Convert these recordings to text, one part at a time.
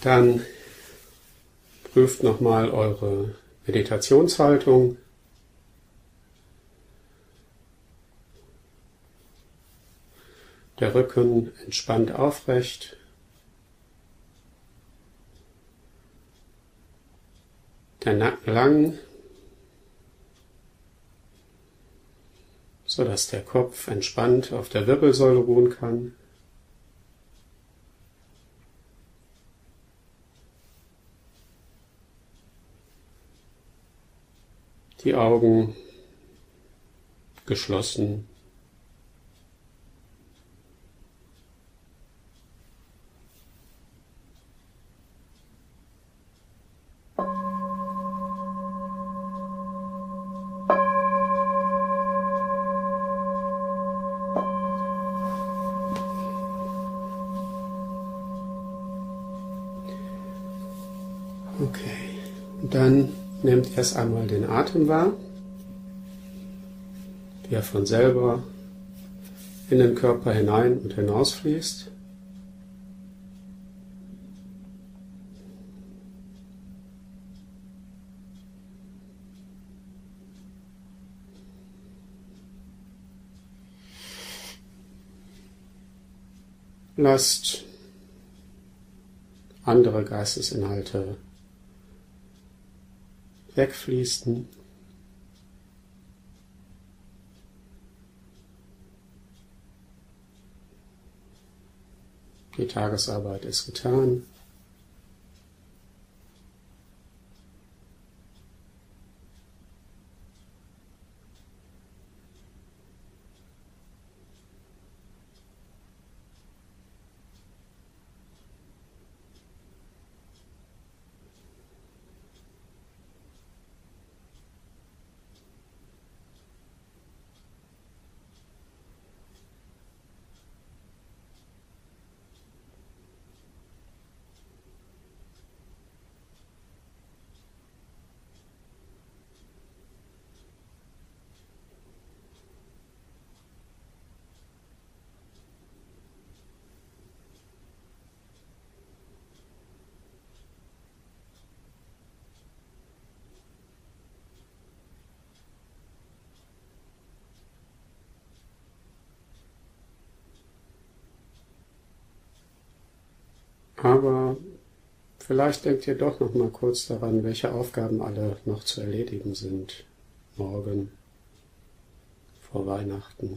Dann prüft nochmal eure Meditationshaltung. Der Rücken entspannt aufrecht. Der Nacken lang, sodass der Kopf entspannt auf der Wirbelsäule ruhen kann. Die Augen geschlossen. Okay, und dann nehmt erst einmal den Atem wahr, wie er von selber in den Körper hinein und hinausfließt. Lasst andere Geistesinhalte wegfließen. Die Tagesarbeit ist getan. Aber vielleicht denkt ihr doch noch mal kurz daran, welche Aufgaben alle noch zu erledigen sind. Morgen, vor Weihnachten.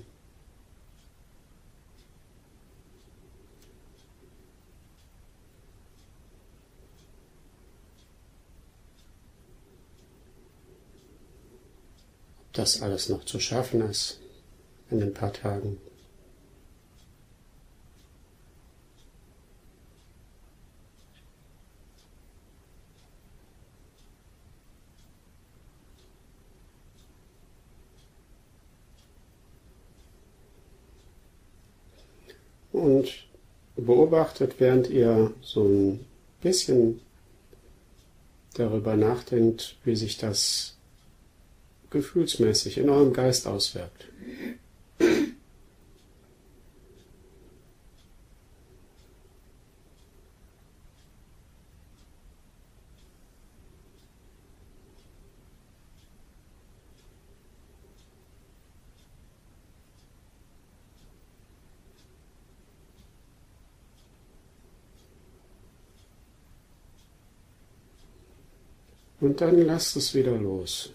Ob das alles noch zu schaffen ist in ein paar Tagen. Und beobachtet, während ihr so ein bisschen darüber nachdenkt, wie sich das gefühlsmäßig in eurem Geist auswirkt. Und dann lasst es wieder los.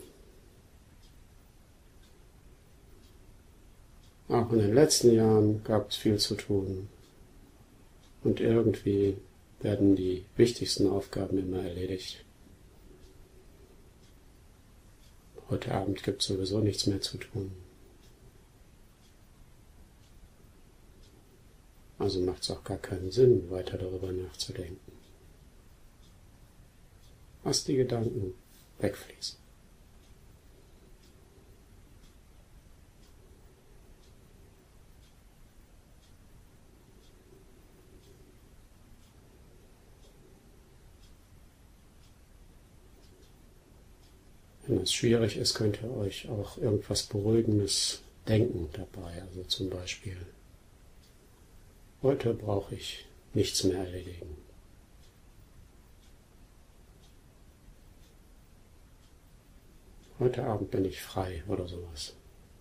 Auch in den letzten Jahren gab es viel zu tun. Und irgendwie werden die wichtigsten Aufgaben immer erledigt. Heute Abend gibt es sowieso nichts mehr zu tun. Also macht es auch gar keinen Sinn, weiter darüber nachzudenken. Lass die Gedanken wegfließen. Wenn es schwierig ist, könnt ihr euch auch irgendwas Beruhigendes denken dabei. Also zum Beispiel, heute brauche ich nichts mehr erledigen. heute Abend bin ich frei oder sowas.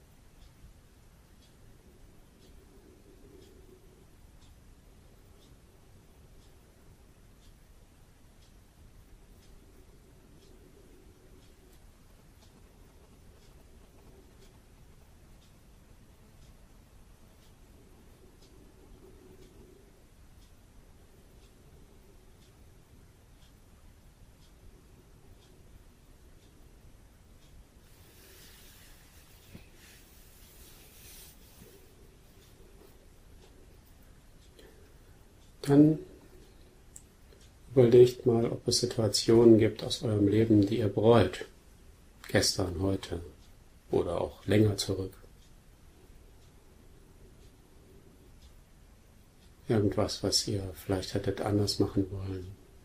Dann überlegt mal, ob es Situationen gibt aus eurem Leben, die ihr bereut. Gestern, heute oder auch länger zurück. Irgendwas, was ihr vielleicht hättet anders machen wollen.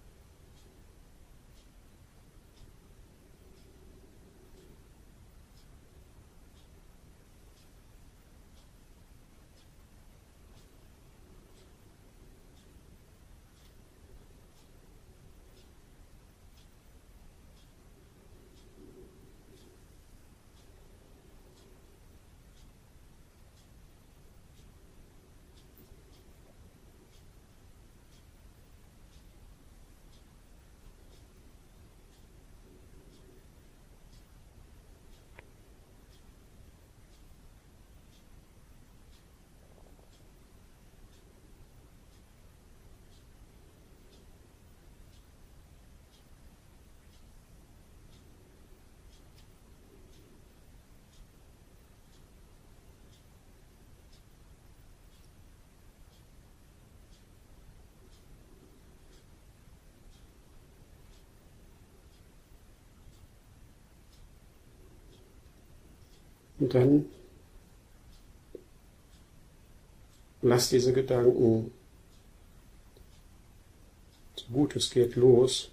Und dann lasst diese Gedanken, so gut es geht, los.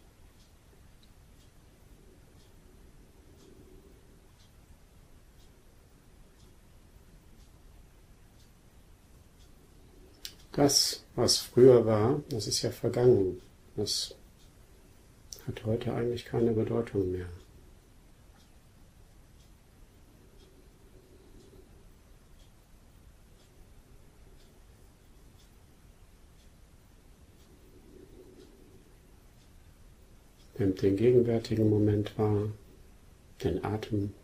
Das, was früher war, das ist ja vergangen. Das hat heute eigentlich keine Bedeutung mehr. Nehmt den gegenwärtigen Moment wahr, den Atem.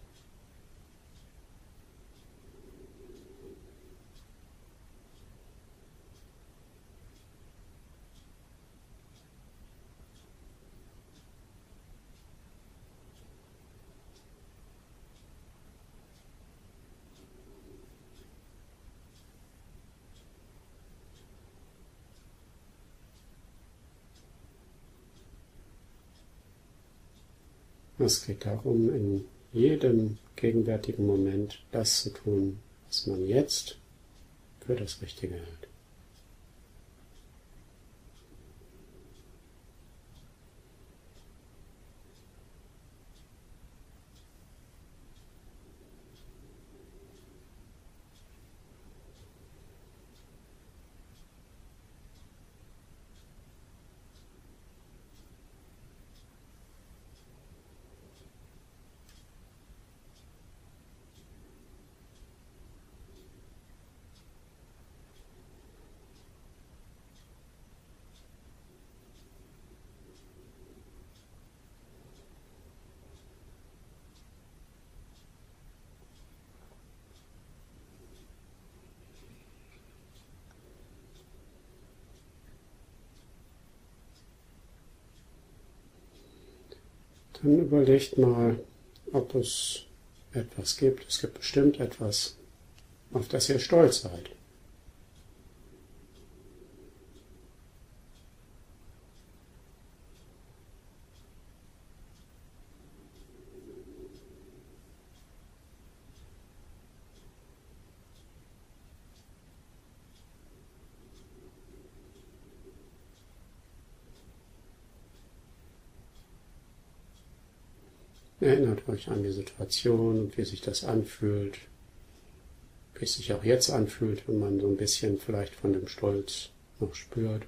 Es geht darum, in jedem gegenwärtigen Moment das zu tun, was man jetzt für das Richtige hält. Dann überlegt mal, ob es etwas gibt. Es gibt bestimmt etwas, auf das ihr stolz seid. Erinnert euch an die Situation und wie sich das anfühlt, wie es sich auch jetzt anfühlt, wenn man so ein bisschen vielleicht von dem Stolz noch spürt.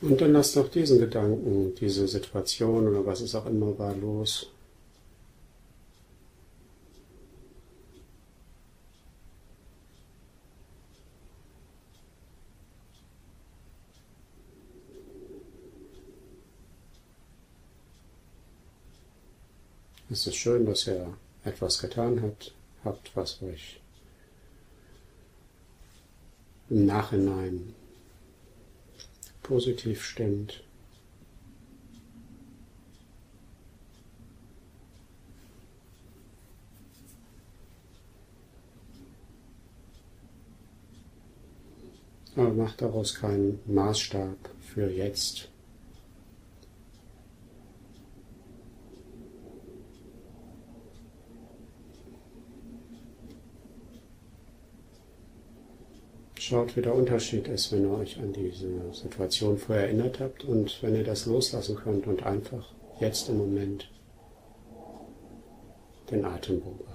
Und dann lass doch diesen Gedanken, diese Situation oder was es auch immer war, los. Es ist schön, dass ihr etwas getan habt, was euch im Nachhinein positiv stimmt. Aber macht daraus keinen Maßstab für jetzt. Schaut, wie der Unterschied ist, wenn ihr euch an diese Situation vorher erinnert habt und wenn ihr das loslassen könnt und einfach jetzt im Moment den Atem beobachtet.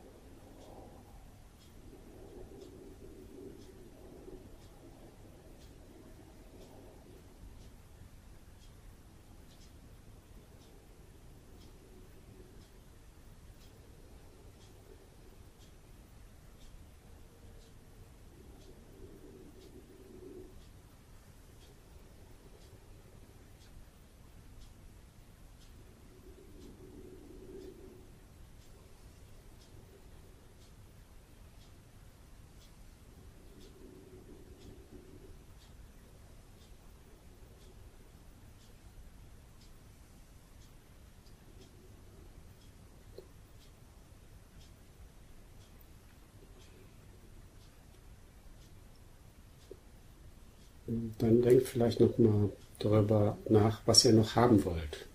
Dann denkt vielleicht nochmal darüber nach, was ihr noch haben wollt.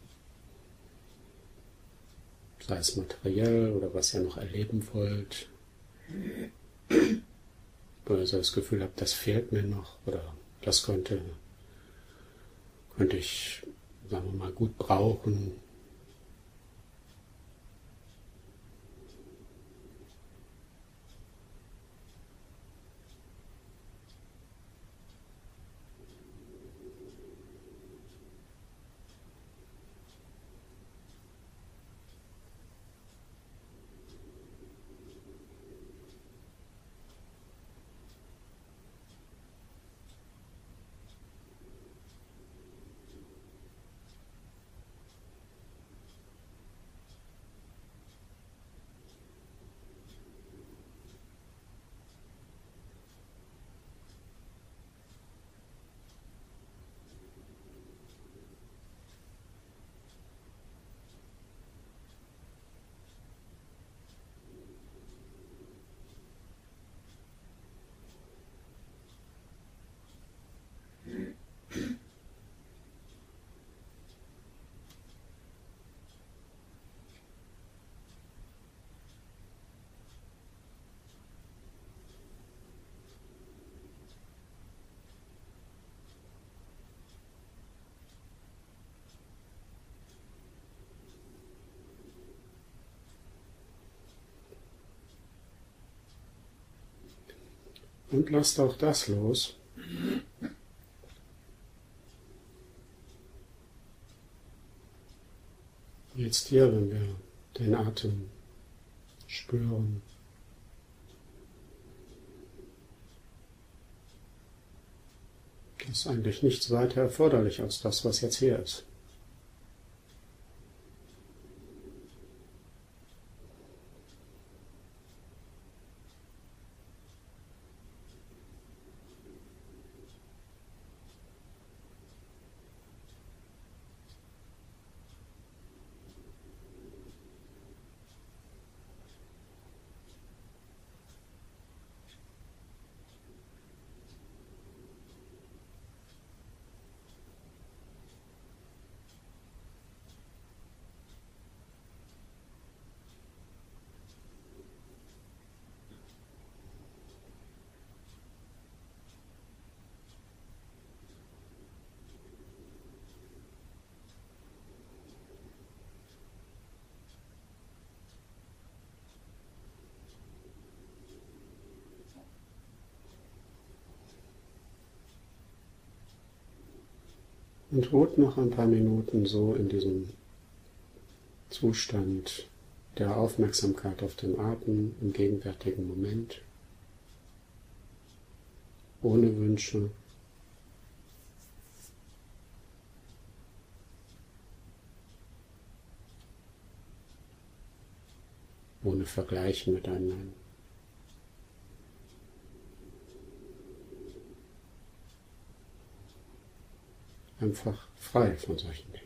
Sei es materiell oder was ihr noch erleben wollt. Oder ihr das Gefühl habt, das fehlt mir noch oder das könnte ich, sagen wir mal, gut brauchen. Und lasst auch das los. Jetzt hier, wenn wir den Atem spüren. Ist eigentlich nichts weiter erforderlich als das, was jetzt hier ist. Und ruht noch ein paar Minuten so in diesem Zustand der Aufmerksamkeit auf den Atem im gegenwärtigen Moment, ohne Wünsche, ohne Vergleichen mit anderen. Einfach frei von solchen Dingen.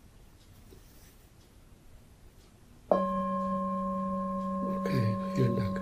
Okay, vielen Dank.